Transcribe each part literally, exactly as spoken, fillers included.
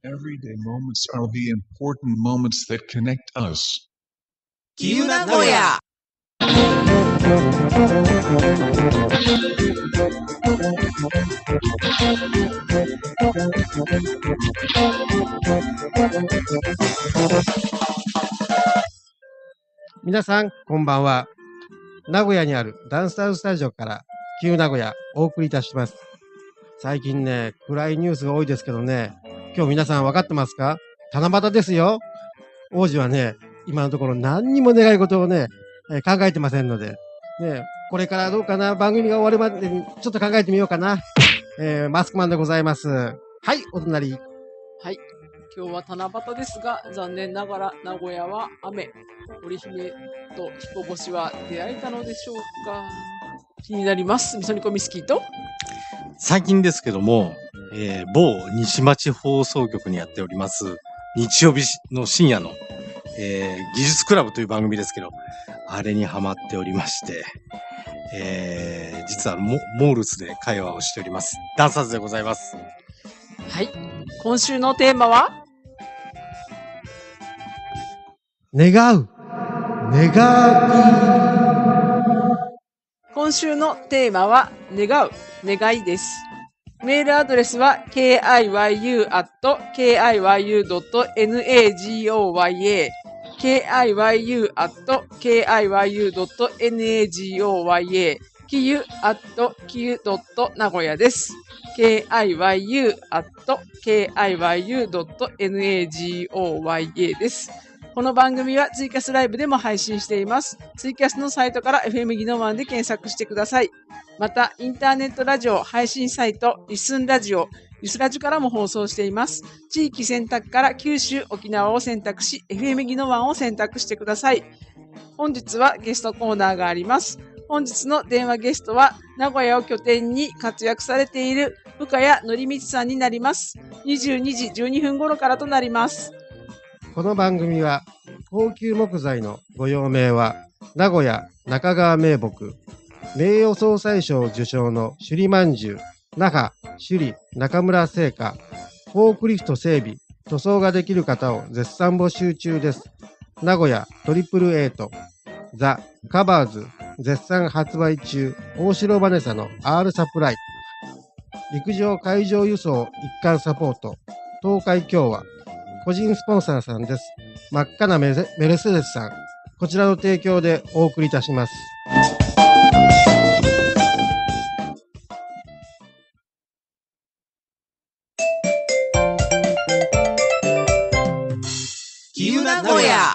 Everyday moments are the important moments that connect us. きゆなごや皆さんこんばんは。名古屋にあるダンスタウンスタジオからきゆ名古屋お送りいたします。最近ね、暗いニュースが多いですけどね、今日皆さん分かってますか？七夕ですよ。王子はね、今のところ何にも願い事をね、えー考えてませんので、ね、これからどうかな、番組が終わるまでにちょっと考えてみようかな。えー、マスクマンでございます。はい、お隣。 はい。今日は七夕ですが、残念ながら名古屋は雨。織姫と彦星は出会えたのでしょうか？気になります。みそにこミスキーと。 最近ですけども、えー、某西町放送局にやっております、日曜日の深夜の、えー、技術クラブという番組ですけど、あれにハマっておりまして、えー、実はモモールスで会話をしております。ダンサーズでございます。 はい。今週のテーマは願う。願今週のテーマは願う、願いです。メールアドレスは キユ アット キユ ドット ナゴヤ キユ アット キユ ドット ナゴヤ キユ アット キユ ドット 名古屋です。キユ アット キユ ドット ナゴヤ です。この番組はツイキャスライブでも配信しています。ツイキャスのサイトから エフエム ギノワンで検索してください。また、インターネットラジオ配信サイト、リスンラジオ、リスラジからも放送しています。地域選択から九州、沖縄を選択し、エフエム ギノワンを選択してください。本日はゲストコーナーがあります。本日の電話ゲストは、名古屋を拠点に活躍されている深谷則光さんになります。にじゅうにじじゅうにふん頃からとなります。 この番組は高級木材のご用命は名古屋中川名木名誉総裁賞受賞の首里まんじゅう那覇首里中村製菓フォークリフト整備塗装ができる方を絶賛募集中です。名古屋トリプルエイトザ・カバーズ絶賛発売中大城バネサの R サプライ陸上海上輸送一貫サポート東海共和個人スポンサーさんです。真っ赤なメレメルセデスさん。こちらの提供でお送りいたします。 きゆなごや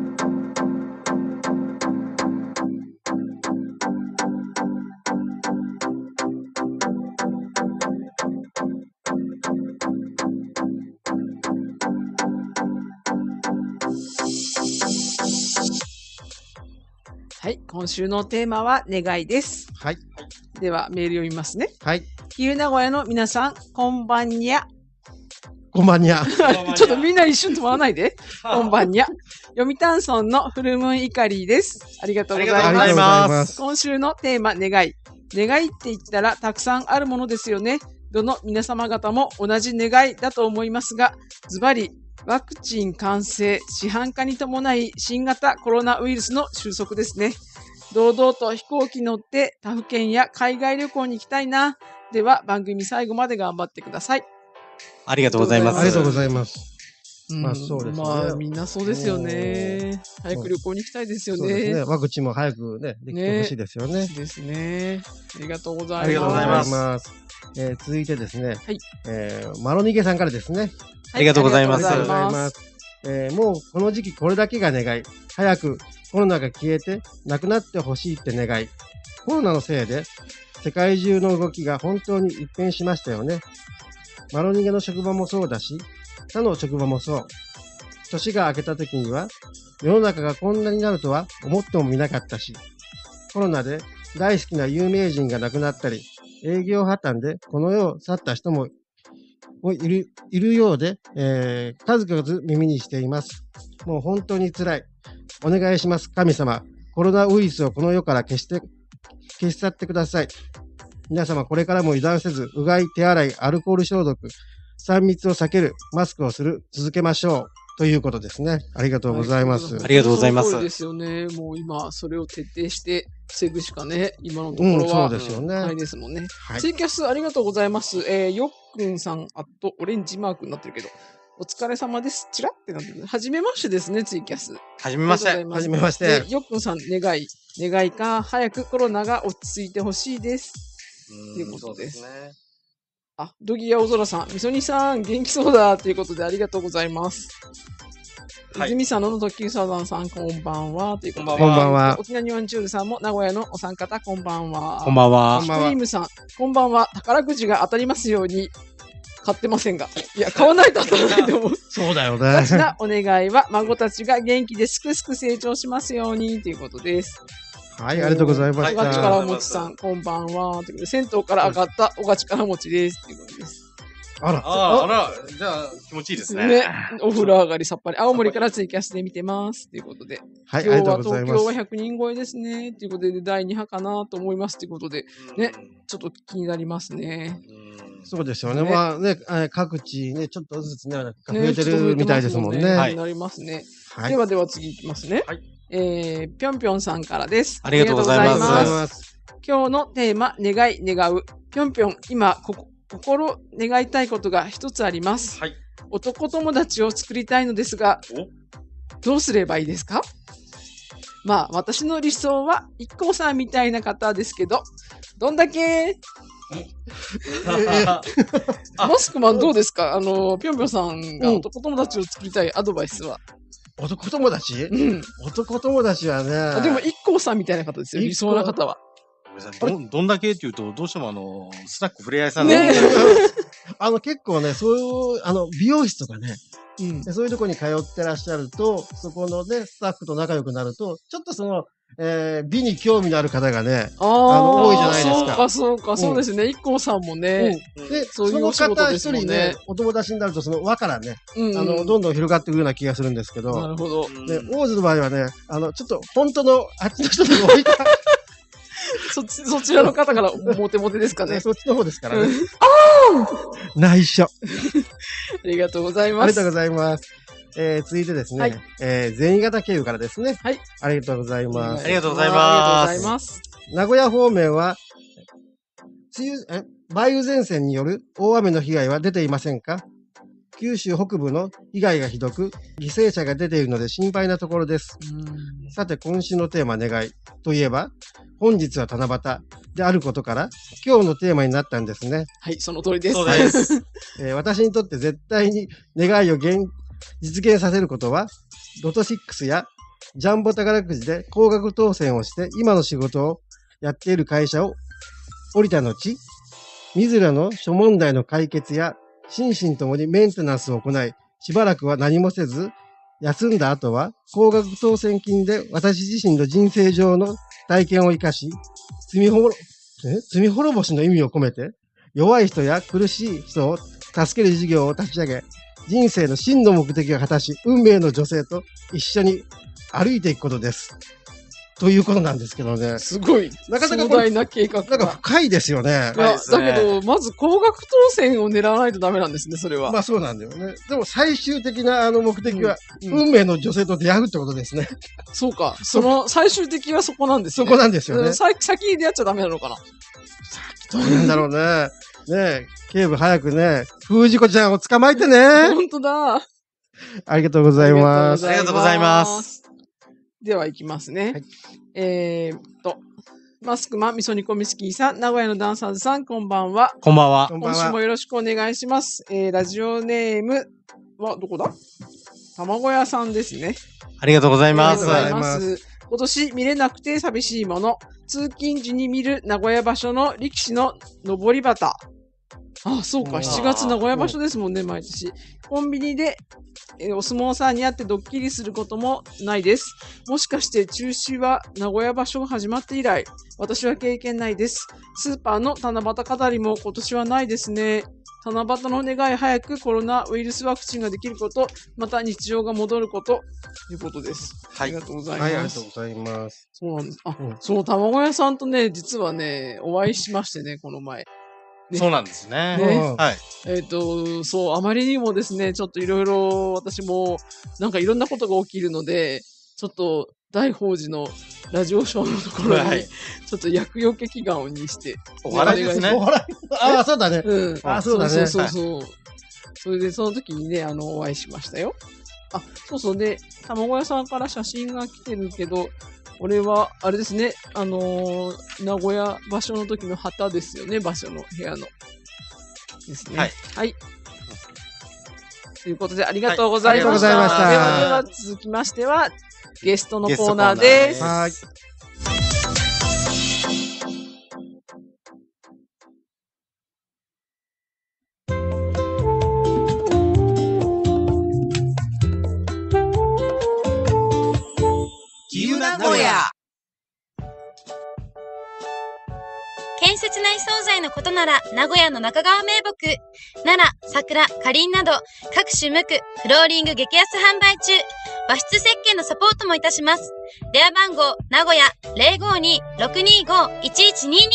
はい。今週のテーマは願いです。 はい。 では、メール読みますね。 はい。 きゆ名古屋の皆さん、こんばんにゃ。 こんばんにゃ。 ちょっとみんな一瞬止まらないで。こんばんにゃ。読谷村のフルムーンイカリーです。ありがとうございます。 ありがとうございます。 今週のテーマ、願い。願いって言ったらたくさんあるものですよね。どの皆様方も同じ願いだと思いますが、ズバリ、ワクチン完成、市販化に伴い新型コロナウイルスの収束ですね。堂々と飛行機乗って他府県や海外旅行に行きたいな。では番組最後まで頑張ってください。 ありがとうございます。 ありがとうございます。 うん、 まあそうですね。 まあみんなそうですよね。早く旅行に行きたいですよね。 そうですね。ワクチンも早くね、できてほしいですよね。 ねですね。ありがとうございます。 ありがとうございます。 ますえー、続いてですね、 はい。 えー、マロニゲさんからですね。 ありがとうございます。 ありがとうございます。 えー、もうこの時期これだけが願い。早くコロナが消えてなくなってほしいって願い。コロナのせいで世界中の動きが本当に一変しましたよね。マロニゲの職場もそうだし、他の職場もそう。年が明けた時には世の中がこんなになるとは思ってもみなかったし、コロナで大好きな有名人が亡くなったり、営業破綻でこの世を去った人ももいる、いるようで、えー、数々耳にしています。もう本当に辛い。お願いします、神様。コロナウイルスをこの世から消して、消し去ってください。皆様これからも油断せず、うがい、手洗い、アルコール消毒、 さん密を避ける、マスクをする、続けましょう。ということですね。ありがとうございます。 はありがとうございますその通りですよね。もう今、それを徹底して防ぐしかね、今のところうん、そうは、 ですよね。 ないですもんね。 はいツイキャスありがとうございます。えー、よっくんさん、あと、オレンジマークになってるけど、お疲れ様です。チラってなってる。はじめましてですね、ツイキャス。 はじめまして。 ありがとうございはじめましてで、よっくんさん、願い、願いか、早くコロナが落ち着いてほしいです。ということですそうね。 あ、ドギやおぞらさん、みそにさん、元気そうだということでありがとうございます。 はい泉佐野の特急サザンさん、こんばんは。ということで。 こんばんはこんばんは。 沖縄ニュアンチュールさんも名古屋のお三方、こんばんは。 こんばんはこん。 クばんはリームさん、こんばんは。宝くじが当たりますように。買ってませんが。いや、買わないと当たらないと思う。 そうだよ大事ね。 なお願いは、孫たちが元気ですくすく成長しますように。ということです。 はい、ありがとうございましおがちかた。 らもちさん、こんばんは。ということで、銭湯から上がったおがちからもちです。ということです。 あら、 ああ、あら、じゃあ気持ちいいですね。 ね。お風呂上がりさっぱり。青森からツイキャスで見てます。ということで。 はい、あ今日はりがとうござい東京はます。 ひゃくにん超えですね。ということで、だいに波かなと思います。ということで、ねちょっと気になりますね。 うん。 そうですよね。 ねまあね、えー各地ね、ちょっとずつね、増ねえてるみたいですもんね。 はい気になりますね。 はい。 ではでは次いきますね。 はいえー、ぴょんぴょんさんからです。 ありがとうございますありがとうございます。 今日のテーマ、願い、願う。ぴょんぴょん、今、ここ心願いたいことが一つあります。 はい。 男友達を作りたいのですが、どうすればいいですか？まあ、私の理想は、一 k さんみたいな方ですけど、どんだけ、マスクマンどうですか？あの、ぴょんぴょんさんがうん男友達を作りたいアドバイスは。 男友達うん。 男友達はね。 あでも、一 k さんみたいな方ですよ。理想な方は。 ごめんなさいどんどんだけっていうと、どうしてもあの、スナックふれあいさんの、 ねあの、結構ね、そういう、あの、美容室とかね、 うん。 でそういうとこに通ってらっしゃると、そこのね、スタッフと仲良くなると、ちょっとその、えー美に興味のある方がね、 ああの多いじゃないですかそうか、そうか、 んそうですね。一 k さんもね。 で、 そういうそのお仕事方ですもんね一人ね、お友達になると、その輪からね、 うん、うん。 あの、どんどん広がっていくような気がするんですけなど、 るほど。 で、大津の場合はね、あの、ちょっと、本当の、あっちの人に置いた、 そっち、そちらの方からモテモテですかね。 ねそっちの方ですからうんね。内緒。 ありがとうございます。 ありがとうございます。えー、続いてですね、 はいえー、善意型経由からですね。 はい。 ありがとうございます。 ありがとうございますありがとうございます。 名古屋方面は、梅雨、え、梅雨前線による大雨の被害は出ていませんか？九州北部の被害がひどく、犠牲者が出ているので心配なところです。 うんさて、今週のテーマ、願いといえば、本日は七夕であることから、今日のテーマになったんですね。 はい、その通りです。 そうです。 えー私にとって絶対に願いを現実現させることは、ロトろくやジャンボ宝くじで高額当選をして今の仕事をやっている会社を降りた後、自らの諸問題の解決や心身ともにメンテナンスを行い、しばらくは何もせず、休んだ後は高額当選金で私自身の人生上の体験を生かし、罪ほろ、え罪滅ぼしの意味を込めて、弱い人や苦しい人を助ける事業を立ち上げ、人生の真の目的を果たし、運命の女性と一緒に歩いていくことです。ということなんですけどね。 すごい。 なかなか壮これ大な計画なんかが。 深いですよね。 いや、 ですねだけど、まず高額当選を狙わないとダメなんですね、それは。 まあそうなんだよね。でも最終的なあの目的は、 うん運命の女性と出会うってことですね。 そうか。その最終的はそこなんですね。 そこなんですよねうん。さ先でやっちゃダメなのかな。 どうなんだろうね。ねえ、警部早くね、藤子ちゃんを捕まえてね。 本当だ。 ありがとうございます。 ありがとうございます。 では、いきますね。 はいえーっと、マスクマン、みそ煮込みスキーさん、名古屋のダンサーズさん、こんばんは。 こんばんはこ。んばんは。 今週もよろしくお願いします。えー、ラジオネームは、どこだ卵屋さんですね。 ありがとうございます。 ありがとうございますありがとうございます。今年見れなくて寂しいもの。通勤時に見る名古屋場所の力士の登り旗。あ、そうか。 うんしちがつ名古屋場所ですもんね、毎年。コンビニで、えーお相撲さんに会ってドッキリすることもないです。もしかして中止は名古屋場所が始まって以来。私は経験ないです。スーパーの七夕飾りも今年はないですね。七夕の願い早くコロナウイルスワクチンができること、また日常が戻ること、ということです。 はいありがとうございはい、あります。 がとうございます。 そうなんです。あ、 うんそう、卵屋さんとね、実はね、お会いしましてね、この前。 ねそうなんですね。 ねうんはい。 えっ、と、そう、あまりにもですね、ちょっといろいろ私も、なんかいろんなことが起きるので、ちょっと大宝寺のラジオショーのところに、 はいちょっと厄除け祈願をにして、 お笑いですねお。笑いああ、そうだね。 うん。 あそうだねそうそうそうそう。それで、その時にね、あの、お会いしましたよ。あ、そうそう。で、卵屋さんから写真が来てるけど、俺は、あれですね、あのー名古屋場所の時の旗ですよね、場所の部屋の。ですね。 はい。 はい。ということで、ありがとうございました。 はいありがとうございましたでは、では続きましては、ゲストのコーナーです。 はい。 きゆ名古屋。 建設内惣菜のことなら名古屋の中川名木、奈良、桜、かりんなど各種無垢、フローリング激安販売中。和室設計のサポートもいたします。電話番号名古屋 ゼロごに ろくにご いちいちにに。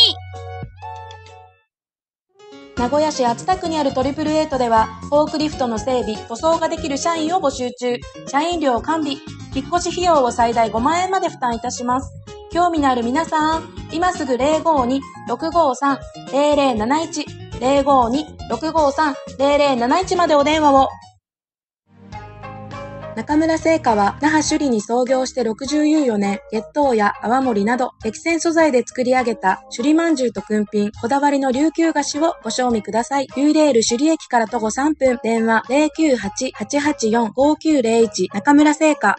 名古屋市熱田区にあるトリプルエイトでは、フォークリフトの整備、塗装ができる社員を募集中。社員料完備。引っ越し費用を最大ごまんえんまで負担いたします。興味のある皆さん、今すぐ ゼロごに ろくごさん ゼロゼロなないち ゼロごに ろくごさん ゼロゼロなないちまでお電話を。中村製菓は那覇首里に創業してろくじゅうよねん、月桃や泡盛など激戦素材で作り上げた首里まんじゅうとくんぴん、こだわりの琉球菓子をご賞味ください。ユーレール首里駅から徒歩さんぷん、電話 ゼロきゅうはち はちはちよん ごきゅうゼロいち 中村製菓。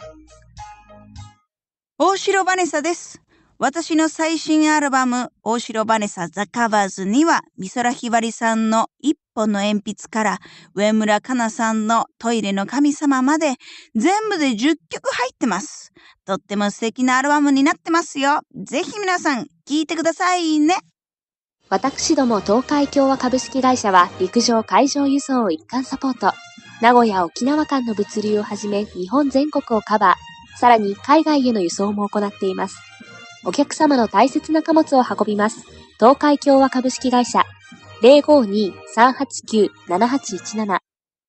大城バネサです。私の最新アルバム、大城バネサザカバーズには、美空ひばりさんの一本の鉛筆から、上村かなさんのトイレの神様まで、全部でじゅっきょく入ってます。とっても素敵なアルバムになってますよ。ぜひ皆さん、聴いてくださいね。 私ども東海共和株式会社は陸上海上輸送を一貫サポート。名古屋沖縄間の物流をはじめ日本全国をカバー。さらに海外への輸送も行っています。お客様の大切な貨物を運びます。東海共和株式会社 ゼロごに さんはちきゅう ななはちいちなな。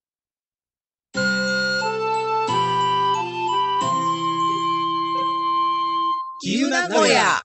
きゆ名古屋。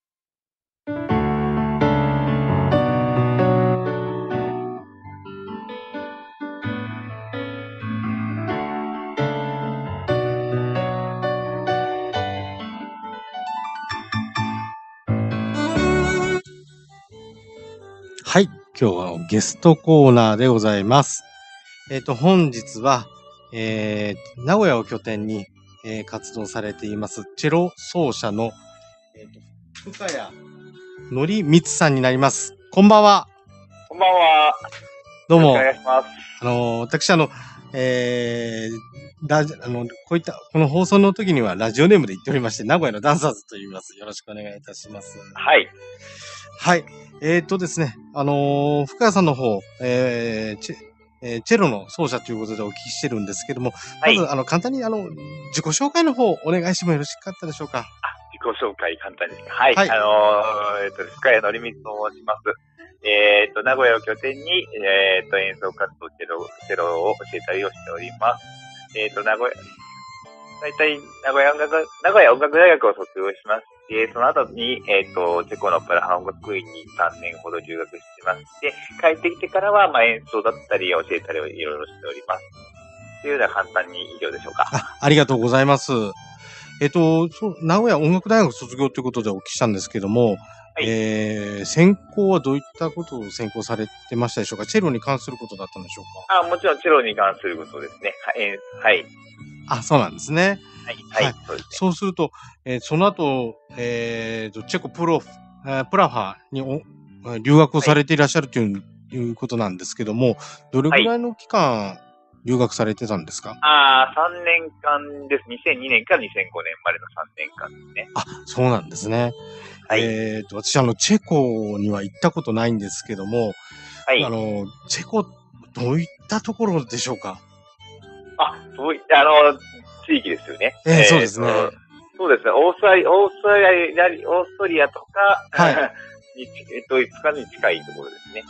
はい。今日はゲストコーナーでございます。えっ、と、本日は、えー、名古屋を拠点に、えー活動されています、チェロ奏者の、えー、と深谷のりみつさんになります。こんばんは。 こんばんは。 どうも。 よろしくお願いします。 あの、私、あの、えー、ラジあの、こういった、この放送の時にはラジオネームで言っておりまして、名古屋のダンサーズと言います。よろしくお願いいたします。 はい。 はい。えー、っとですね、あのー、深谷さんの方、えーチェえーチェロの奏者ということでお聞きしてるんですけども、 はい。 まず、あの、簡単に、あの、自己紹介の方、お願いしてもよろしかったでしょうか。 自己紹介簡単です。はい。 はいあのー、えっ、と、深谷のりみつと申します。えっ、と、名古屋を拠点に、えっ、と、演奏活動、チェロ、チェロを教えたりをしております。えっ、と、名古屋、大体、名古屋音楽、名古屋音楽大学を卒業しまして、その後に、えっ、と、チェコのプラハ音楽院にさんねんほど留学してまして、帰ってきてからは、まあ、演奏だったり、教えたりをいろいろしております。というのは簡単に以上でしょうか。 あ、ありがとうございます。えっと、そう名古屋音楽大学卒業ということでお聞きしたんですけども、 はいえー、専攻はどういったことを専攻されてましたでしょうか。チェロに関することだったんでしょうあ、もちろんチェロに関することですね。はい。えーはい。 か。あ、そうなんですね。 はい。はい。 はいそうですね。 そうすると、えーその後、えーと、チェコプロフ、えープラハにお留学をされていらっしゃるという、いうことなんですけども、どれぐらいの期間留学されてたんですか？ ああ、さんねんかんです。にせんにねんからにせんごねんまでのさんねんかんですね。 あ、そうなんですね。 はい。 えーと、私、あの、チェコには行ったことないんですけども、 はい。 あの、チェコ、どういったところでしょうか？ あ、そういった、あの、地域ですよね。 えーそうですねとそうですね。オーストラリア、オーストラリア、オーストリアとか、 はいにえっと、いつかに近いところですね。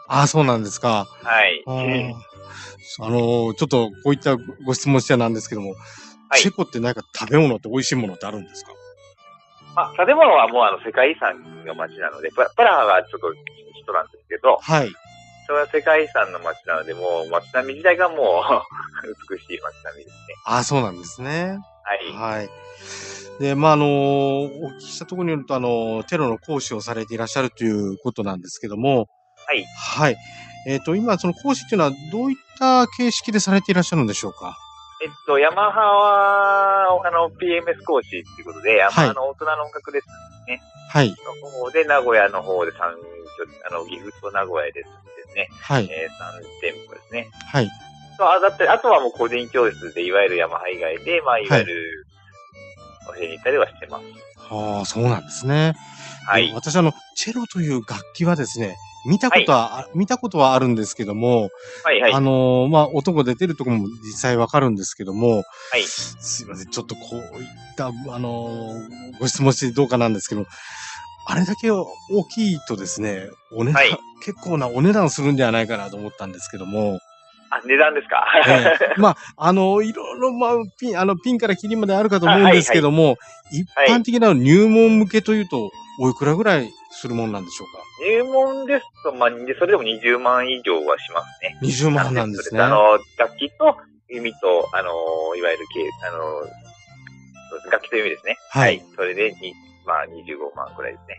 ああ、そうなんですか。 はい。 あーあのーちょっとこういったご質問してなんですけども、 はいチェコって何か食べ物って美味しいものってあるんですか？ まあ、建物はもうあの世界遺産の街なので、プラプラハがちょっと首都なんですけど、 はい。 それは世界遺産の街なので、もう街並み自体がもう美しい街並みですね。 ああ、そうなんですね。 はい。 はい。で、まあ、あのーお聞きしたところによると、あのーテロの講師をされていらっしゃるということなんですけども、 はい。 はい。えっ、と、今、その講師っていうのはどういった形式でされていらっしゃるんでしょうか？ えっと、ヤマハは、あの、ピーエムエス 講師っていうことで、ヤマハの大人の音楽レッスンですね。 はい。 の方で、名古屋の方でさん、あの、岐阜と名古屋でですね。 はい。 えー、さん店舗ですね。 はい。 と、あ、だって、あとはもう個人教室で、いわゆるヤマハ以外で、まあ、いわゆる、教えに行ったりはしてます。 はあ、そうなんですね。 はいで私、あの、チェロという楽器はですね、見たことは、あ見たことはあるんですけども、 はいはい。 あのーまあ、音が出てるところも実際わかるんですけども、 はい。 すいません、ちょっとこういった、あのーご質問してどうかなんですけど、あれだけ大きいとですね、お値段、 はい結構なお値段するんではないかなと思ったんですけども、 あ、値段ですか？ ええまあ、あの、いろいろ、まあ、ピン、あの、ピンからキリまであるかと思うんですけども、一般的な入門向けというと、おいくらぐらいするもんなんでしょうか？ 入門ですと、まあ、それでもにじゅうまん以上はしますね。 にじゅうまんなんですね。 あの、楽器と弓と、あの、いわゆる系、あの、楽器と弓ですね。 はいそれでに、まあ、にじゅうごまんくらいですね。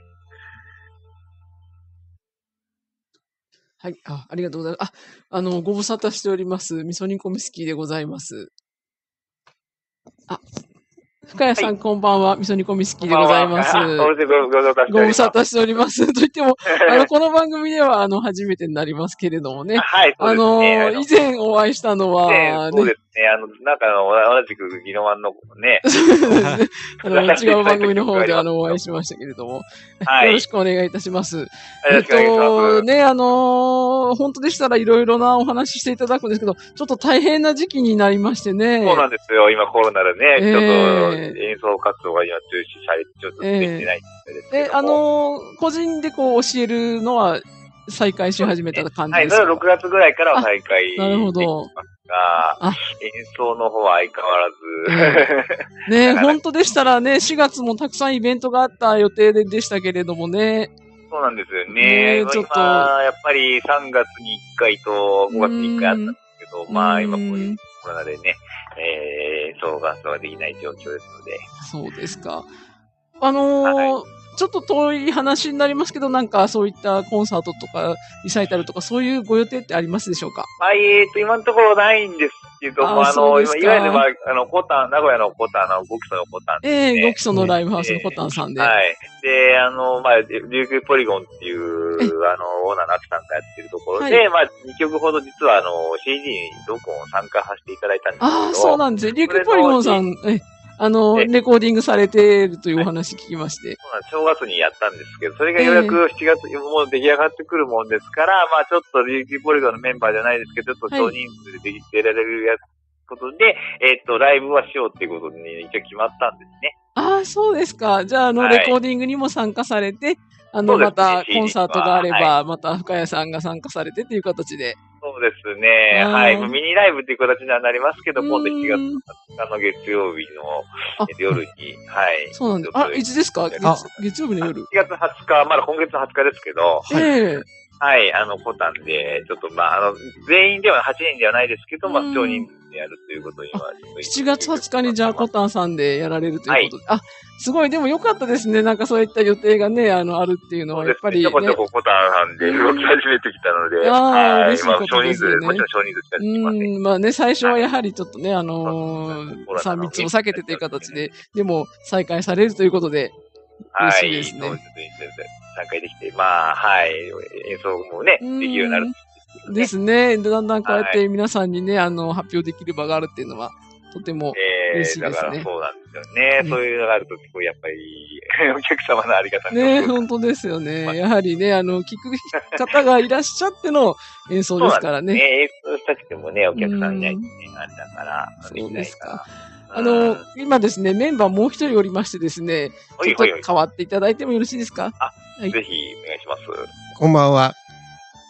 はい。あ、ありがとうございます。あ、あの、ご無沙汰しております。みそ煮込みスキーでございます。あ、深谷さん、こんばんは。みそ煮込みスキーでございます。 こんばんは。ごごご無沙汰しております。 ご無沙汰しております。と言っても、あの、この番組では、あの、初めてになりますけれどもね。 はい、そうあですね。 の、以前お会いしたのは、 ね、そうですね。あの、なんかあの、同じくギノワンのね。 あの、違う番組の方で、あの、お会いしましたけれども。 はい。 よろしくお願いいたします。 よろしくお願いします。 えっと、ね、あのー、本当でしたらいろいろなお話ししていただくんですけど、ちょっと大変な時期になりましてね。 そうなんですよ。今コロナでね、 えー、 ちょっと演奏活動が今中止されて、ちょっとできてないんですけど、 えー、あのー、個人でこう教えるのは再開し始めた感じですか？はい、 それはろくがつぐらいからは再開なるほど。 が、演奏の方は相変わらず。 えー、ね本当でしたらね、しがつもたくさんイベントがあった予定ででしたけれどもね。 そうなんですよね。ねちょっと。今、やっぱりさんがつにいっかいとごがつにいっかいあったんですけど、まあ今こういうコロナでね、えー、演奏ができない状況ですので。 そうですか。あのーはいちょっと遠い話になりますけど、なんかそういったコンサートとか、リサイタルとか、そういうご予定ってありますでしょうか？ はい、えっと、今のところないんですけども、あ, あの、いわゆる、まあ、あの、コタン、名古屋のコタン、の、ごきそのコタン、 ね。ええー、ごきそのライブハウスのコタンさんで。 えー、はい。で、あの、まあ、琉球ポリゴンっていう、あの、オーナーのアキさんがやってるところで、はい、まあ、にきょくほど実は、あの、シーディー 録音を参加させていただいたんですけど。 ああ、そうなんですね。琉球ポリゴンさん、えあの、レコーディングされているというお話聞きまして。 はい、そうなん正月にやったんですけど、それがようやくしちがつにもう出来上がってくるもんですから、まあちょっと琉球ポリゴンのメンバーじゃないですけど、ちょっと少人数で出られるやことで、はい、えっと、ライブはしようっていうことに一応決まったんですね。 ああ、そうですか。じゃあ、あの、レコーディングにも参加されて、あの、またコンサートがあれば、また深谷さんが参加されてっていう形で。 そうですね。はい。ミニライブっていう形にはなりますけど、今度しがつはつかの月曜日の夜に、はい。 そうなんです。あ、いつですか？月曜日の夜。 しがつはつか、まだ今月はつかですけど、 ええ。 はい、あの、コタンで、ちょっとまあ、あの、全員でははちにんではないですけど、まあ、少人数でやるということには。 しちがつはつかにじゃあコタンさんでやられるということで。はい、あ、すごい、でも良かったですね。なんかそういった予定がね、あの、あるっていうのは、やっぱり、ね。 ちょこちょこコタンさんで動き始めてきたので、 ああ、 はい、 嬉しいことですよね。 もちろん少人数しかできません。 うん、まあね、最初はやはりちょっとね、あのー、さん密を避けてという形で、でも再開されるということで、嬉しいですね。はい、 参加できて、まあ、はい、演奏もね、できるようになる。 ですね。だんだんこうやって皆さんにね、あの、発表できる場があるっていうのは、とても嬉しいですね。 えー、だからそうなんですよね。うん、そういうのがあると、やっぱり、お客様のありがたみね、本当ですよね。やはりね、あの、聞く方がいらっしゃっての演奏ですからね。 ね、演奏したくてもね、お客さんいないってね、あれだから、 そうですか。あの、今ですね、メンバーもう一人おりましてですね、ちょっと変わっていただいてもよろしいですか？ あ、はい、ぜひお願いします。 こんばんは。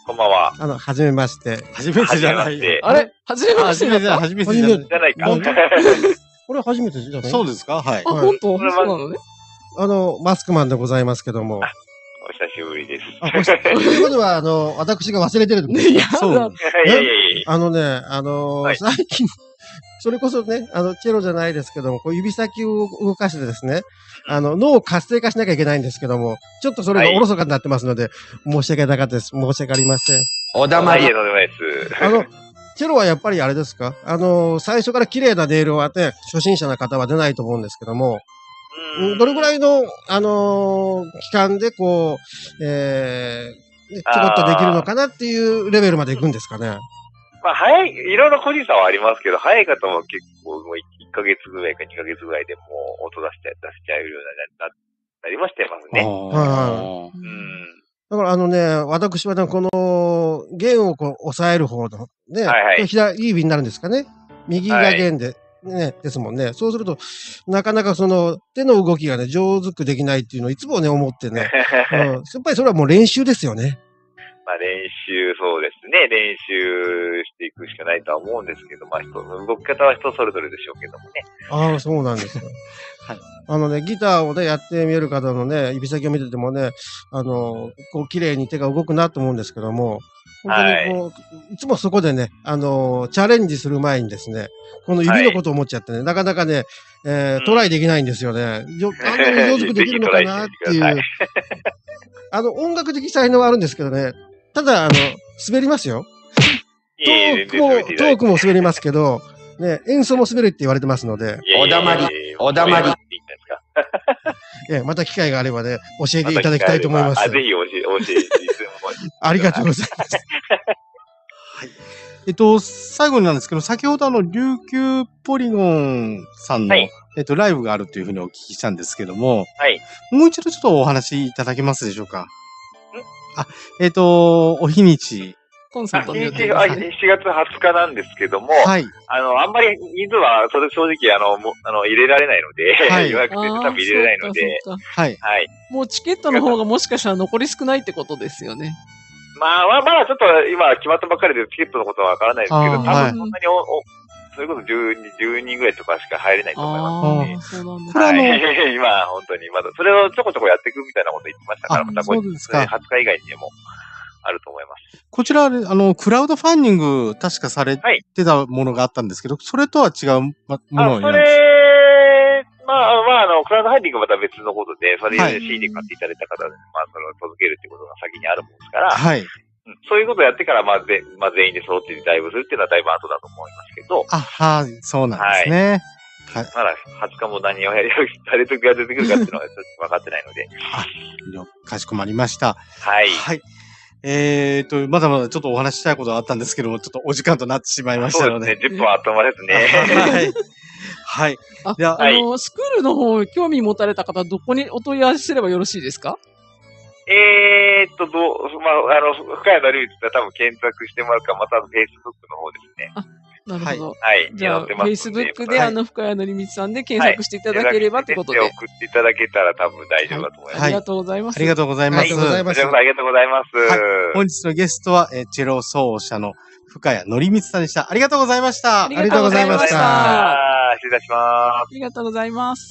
こんばんは。 あの、はじめまして。 はじめてじゃない。 あれはじめましてだったはじめてじゃない。 じゃないか。 これ初めてじゃない？ そうですか？はい。 あ、本当？そうなのね。 あの、マスクマンでございますけども。 お久しぶりです。 あ、ということは、あの、私が忘れてるってことですか？ いや、そう。 いやいやいや。 あのね、あのー、最近、それこそね、あの、チェロじゃないですけども、こう指先を動かしてですね、あの、脳を活性化しなきゃいけないんですけども、ちょっとそれがおろそかになってますので、申し訳なかったです。申し訳ありません。 おだまり。 いえ、とんでもないです。 あの、チェロはやっぱりあれですか？あの、最初から綺麗な音色を当て、初心者の方は出ないと思うんですけども、どれぐらいの、あのー、期間でこう、えー、ちょこっとできるのかなっていうレベルまで行くんですかね。 まあ、早い、いろんな個人差はありますけど、早い方も結構、もういっかげつぐらいかにかげつぐらいでもう音出しちゃ、出しちゃうようにななりましてますね。 はい。 うん。 だからあのね、私はね、この、弦をこう、押さえる方の、ね、 はいはい、 左、いい指になるんですかね。右が弦で、ね、はい、ですもんね。そうすると、なかなかその、手の動きがね、上手くできないっていうのをいつもね、思ってね。うん、やっぱりそれはもう練習ですよね。 まあ練習、そうですね。練習していくしかないとは思うんですけど、まあ人の動き方は人それぞれでしょうけどもね。 ああ、そうなんですよ。はい。あのね、ギターをね、やってみえる方のね、指先を見ててもね、あの、こう、綺麗に手が動くなと思うんですけども、本当にこう、はい、いつもそこでね、あの、チャレンジする前にですね、この指のことを思っちゃってね、はい、なかなかね、えー、トライできないんですよね。よあんなに上手くできるのかなっていう。あの、音楽的才能はあるんですけどね、ただ、あの、滑りますよ。トークも、トークも滑りますけど、ね、演奏も滑るって言われてますので。 おだまり、おだまり。 え、また機会があればね、教えていただきたいと思います。 あ、ぜひ教え、教えて。 ありがとうございます。 はい。えっと、最後になんですけど、先ほどあの、琉球ポリゴンさんの、はい、えっと、ライブがあるというふうにお聞きしたんですけども、 はい。 もう一度ちょっとお話いただけますでしょうか。あ、えっと、お日にち。 コンサート日にち、あ、しがつはつかなんですけども、 はい。 あの、あんまり人数は、それ正直、あの、もあの、入れられないので、はい、予約して多分入れられないので、 はい。 はい。 もうチケットの方がもしかしたら残り少ないってことですよね。 まあ、まあ、まだちょっと今決まったばっかりでチケットのことはわからないですけど、多分そんなにお、おそれこそじゅうに、じゅうにんぐらいとかしか入れないと思いますね。ああ、そうなんですね。 はい。今、本当に、まだ、それをちょこちょこやっていくみたいなこと言ってましたから、またこれ、はつか以外にもあると思います。 こちら、あの、クラウドファンディング、確かされてたものがあったんですけど、はい、それとは違うものになるんですか？ あ、それ、まあ、まあ、あの、クラウドファンディングはまた別のことで、それで シーディー 買っていただいた方で、まあ、それを届けるってことが先にあるもんですから、 はい。 そういうことをやってから、まあ、ぜまあ、全員で揃ってライブするっていうのはだいぶ後だと思いますけど。 あ、はい、そうなんですね。 はい。まだはつかも何をやり、誰とが出てくるかっていうのはちょっと分かってないので。 あ、かしこまりました。 はい。 はい。えーと、まだまだちょっとお話したいことがあったんですけども、ちょっとお時間となってしまいましたので。 そうですね、じゅっぷんはあっという間ですね。 はい。はい。 あ、じゃあ、あの、スクールの方、興味持たれた方、どこにお問い合わせすればよろしいですか？ えーっと、どう、まあ、あの、深谷のルーツは多分検索してもらうか、また Facebook の方ですね。 あ、なるほど。 はい。 じゃあ、Facebook で、あの、深谷のりみつさんで検索していただければってことで。 送っていただけたら多分大丈夫だと思います。 ありがとうございます。 ありがとうございます。 ありがとうございます。 ありがとうございます。 はい。本日のゲストは、えー、チェロ奏者の深谷のりみつさんでした。ありがとうございました。 ありがとうございました。 失礼いたします。 ありがとうございます。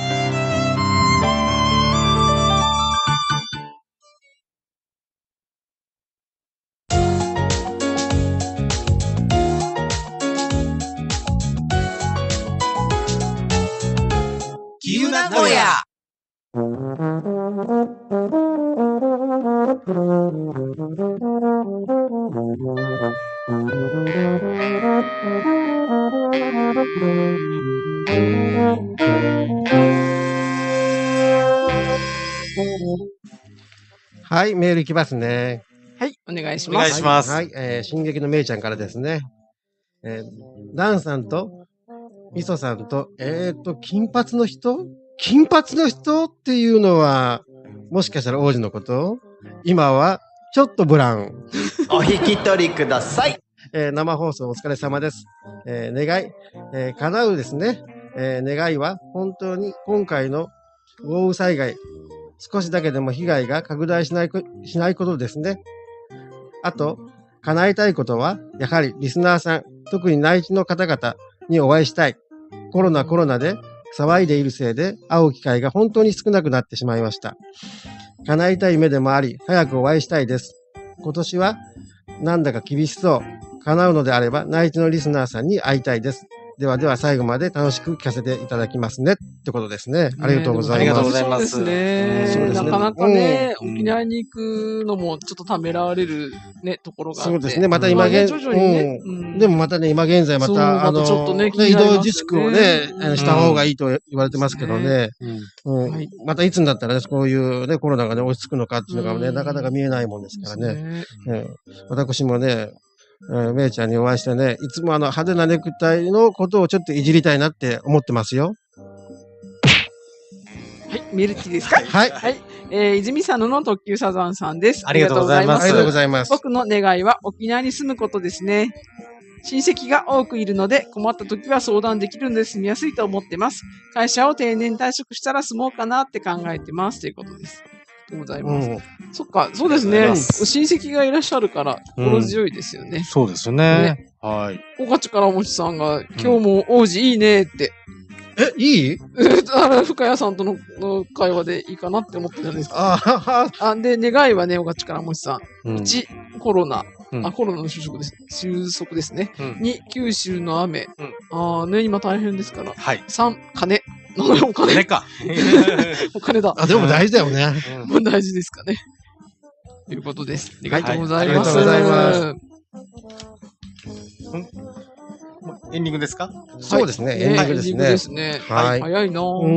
名古屋。 はい、メールいきますね。 はい、お願いします。 お願いします。 はい、はい、えー、進撃のめいちゃんからですね。えー、ダンさんと、みそさんと、えーと、金髪の人金髪の人っていうのは、もしかしたら王子のこと？今は、ちょっとブラウン。 お引き取りください。 えー、生放送お疲れ様です。えー、願い、えー、叶うですね。えー、願いは、本当に今回の豪雨災害、少しだけでも被害が拡大しないこ、しないことですね。 あと、叶えたいことは、やはりリスナーさん、特に内地の方々にお会いしたい。コロナコロナで騒いでいるせいで会う機会が本当に少なくなってしまいました。叶えたい夢でもあり、早くお会いしたいです。今年は、なんだか厳しそう。叶うのであれば、内地のリスナーさんに会いたいです。ではでは最後まで楽しく聞かせていただきますね。ってことですね。ありがとうございます。 ありがとうございます。 そうですね。なかなかね、沖縄に行くのもちょっとためらわれるね、ところがあって。 そうですね。また今現、 徐々にね。 でもまたね、今現在また、あの、 ちょっとね、 移動自粛をね、した方がいいと言われてますけどね。またいつになったらね、こういうね、コロナがね、落ち着くのかっていうのがね、なかなか見えないもんですからね。私もね、えー、めいちゃんにお会いしてね、いつもあの派手なネクタイのことをちょっといじりたいなって思ってますよ。 はい、ミルティですか？ はい。 はい。えー、泉佐野の特急サザンさんです。 ありがとうございます。 ありがとうございます。 僕の願いは沖縄に住むことですね。親戚が多くいるので困った時は相談できるので住みやすいと思ってます。会社を定年退職したら住もうかなって考えてます。ということです。ありがとうございます。うん、そっか、そうですね。親戚がいらっしゃるから心強いですよね。 うん、そうですね。ね、はい。 おかちからもちさんが今日も王子いいねって。 え、いい深谷さんとの会話でいいかなって思ったじゃないですか。 ああで、願いはね、おかちからもちさん。いち、うん、コロナ。うん、あ、コロナの収束です。収束ですね。うん、に、九州の雨。うん、あね、今大変ですから。 はい。 さん、金。お金。 金か。 お金だ。 あ、でも大事だよね。 まあ大事ですかね。ということです。ありがとうございます。 はい、ありがとうございます。 エンディングですか？ そうですね。エンディングですね。エンディングですね。はい。早いなぁ。うん。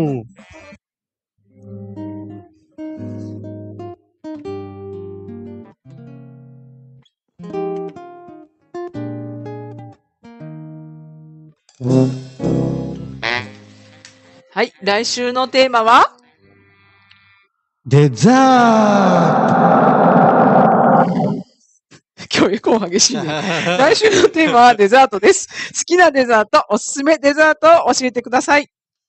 はい。来週のテーマはデザート。 今日結構激しいね。来週のテーマはデザートです。好きなデザート、おすすめデザートを教えてください。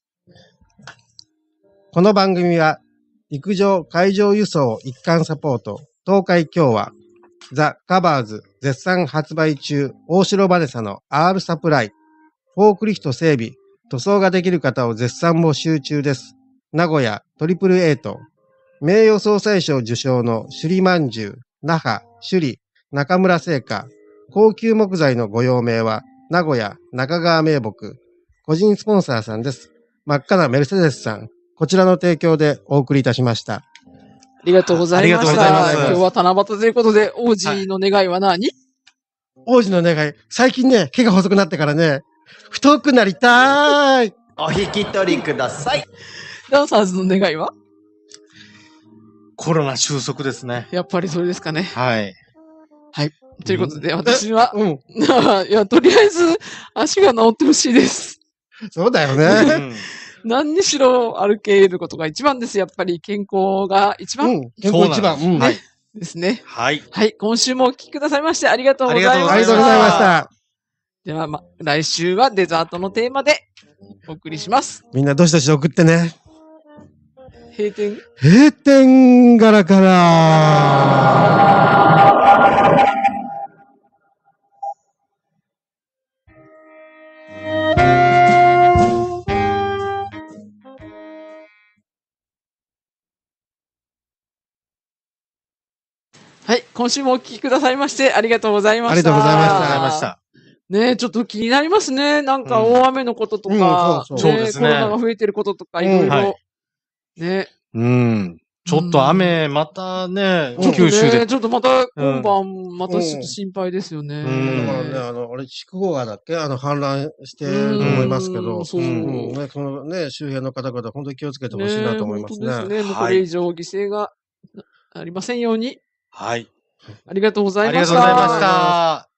この番組は、陸上海上輸送一貫サポート、東海共和、ザ・カバーズ絶賛発売中、大城バネサの R サプライ、フォークリフト整備、塗装ができる方を絶賛募集中です。名古屋トリプルエイト、名誉総裁賞受賞の首里まんじゅう、那覇、首里、中村製菓、高級木材のご用命は、名古屋中川名木、個人スポンサーさんです。真っ赤なメルセデスさん、こちらの提供でお送りいたしました。 ありがとうございました。 ありがとうございます。 今日は七夕ということで、王子の願いは何？はい、 王子の願い、最近ね、毛が細くなってからね、太くなりたーい。 お引き取りください。 ダンサーズの願いは？ コロナ収束ですね。 やっぱりそれですかね。 はい。 はい。ということで、私は、うん、いや、とりあえず、足が治ってほしいです。 そうだよね。 何にしろ歩けることが一番です。やっぱり健康が一番。うん、 健康一番。うん、 はい。ですね。 はい。 はい。今週もお聞きくださいましてありがとうございました。 ありがとうございました。 では、ま、来週はデザートのテーマでお送りします。 みんなどしどし送ってね。 閉店閉店ガラガラはい。今週もお聞きくださいましてありがとうございました。 ありがとうございました。 ねえ、ちょっと気になりますね。なんか大雨のこととか、 うんうん、そうそうですね。 コロナが増えてることとか、いろいろ。はい、ね。 うん。ちょっと雨、またね、 うん、九州で、ね。ちょっとまた、今晩、またちょっと心配ですよね。 うん。だからね、あの、あれ、筑後川だっけあの、氾濫してると思いますけど、うそう。うん。ね、このね、周辺の方々、本当に気をつけてほしいなと思いますね。 そうですね。もうこれ以上犠牲がありませんように。 はい。 ありがとうございました。 ありがとうございました。